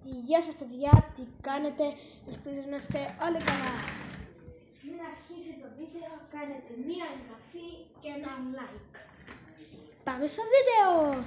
Γεια σας παιδιά, τι κάνετε, ελπίζω να είστε όλοι καλά. Μην αρχίσει το βίντεο, κάνετε μία εγγραφή και ένα like. Πάμε στο βίντεο!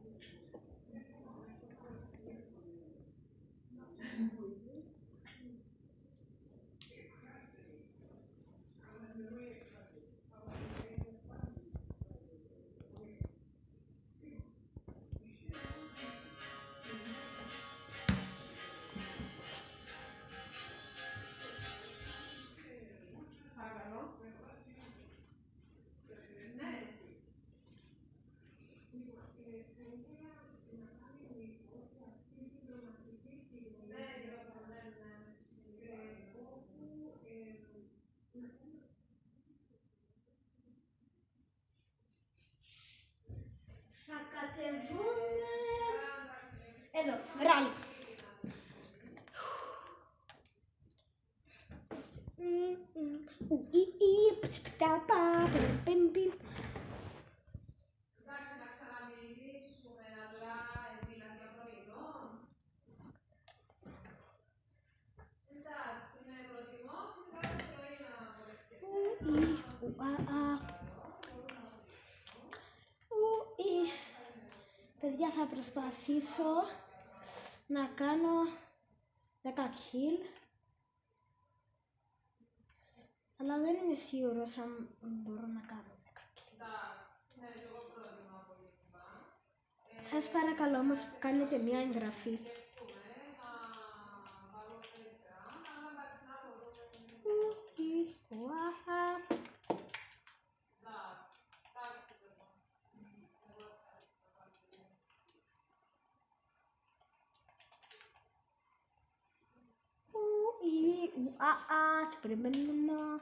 Θα κατεβούμε εδώ, ράλι. Εντάξει, να ξαναμιλήσουμε, αλλά μιλάς για πρωινό. Εντάξει, ναι, προτιμώ φυσικά το πρωί να Παιδιά, θα προσπαθήσω να κάνω 10 kill, αλλά δεν είμαι σίγουρος αν μπορώ να κάνω 10 kill. εντάξει, ναι, εγώ προτιμώ απογευματινά. Σας παρακαλώ όμως κάνετε μια εγγραφή. Περιμένουμε.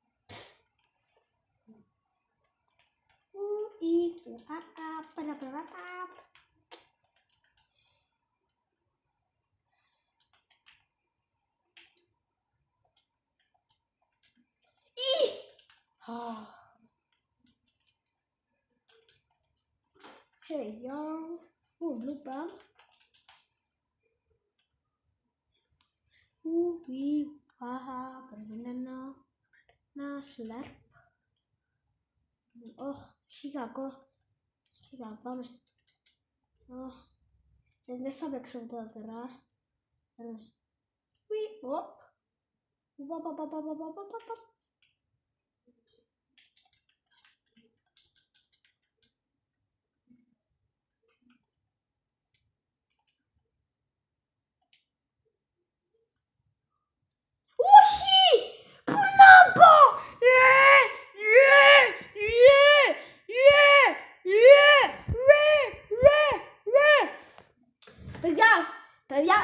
Hey y'all, blue bag. Περιμένω να slurp. Έχει κακό. Πάμε. Δεν θα παίξω τώρα. Παιδιά,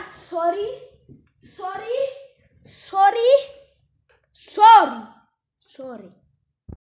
sorry.